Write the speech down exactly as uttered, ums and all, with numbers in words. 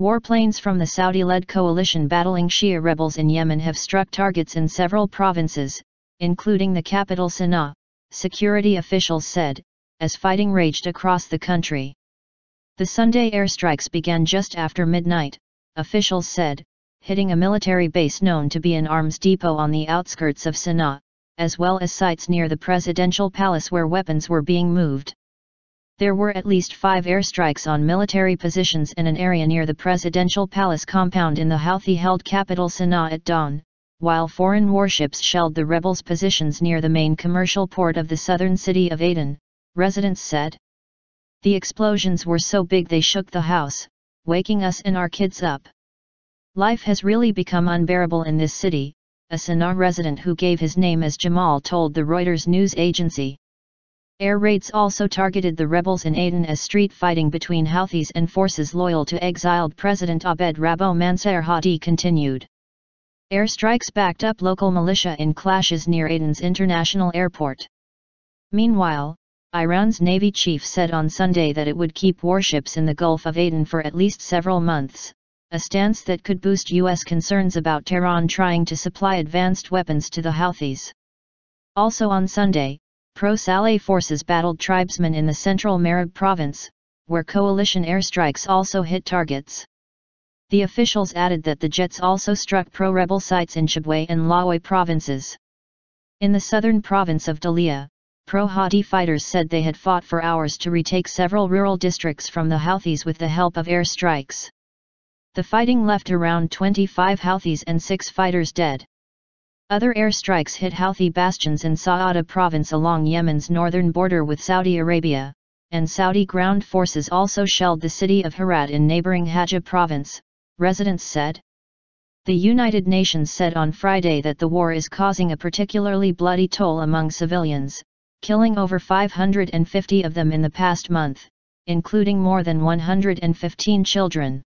Warplanes from the Saudi-led coalition battling Shia rebels in Yemen have struck targets in several provinces, including the capital Sana'a, security officials said, as fighting raged across the country. The Sunday airstrikes began just after midnight, officials said, hitting a military base known to be an arms depot on the outskirts of Sana'a, as well as sites near the presidential palace where weapons were being moved. There were at least five airstrikes on military positions in an area near the presidential palace compound in the Houthi-held capital Sana'a at dawn, while foreign warships shelled the rebels' positions near the main commercial port of the southern city of Aden, residents said. The explosions were so big they shook the house, waking us and our kids up. Life has really become unbearable in this city, a Sana'a resident who gave his name as Jamal told the Reuters news agency. Air raids also targeted the rebels in Aden as street fighting between Houthis and forces loyal to exiled President Abed Rabbo Mansour Hadi continued. Airstrikes backed up local militia in clashes near Aden's international airport. Meanwhile, Iran's Navy chief said on Sunday that it would keep warships in the Gulf of Aden for at least several months, a stance that could boost U S concerns about Tehran trying to supply advanced weapons to the Houthis. Also on Sunday, pro-Saleh forces battled tribesmen in the central Marib province, where coalition airstrikes also hit targets. The officials added that the jets also struck pro-rebel sites in Shabway and Lawai provinces. In the southern province of Dalia, pro-Hadi fighters said they had fought for hours to retake several rural districts from the Houthis with the help of airstrikes. The fighting left around twenty-five Houthis and six fighters dead. Other airstrikes hit Houthi bastions in Sa'ada province along Yemen's northern border with Saudi Arabia, and Saudi ground forces also shelled the city of Herat in neighboring Hajj province, residents said. The United Nations said on Friday that the war is causing a particularly bloody toll among civilians, killing over five hundred fifty of them in the past month, including more than one hundred fifteen children.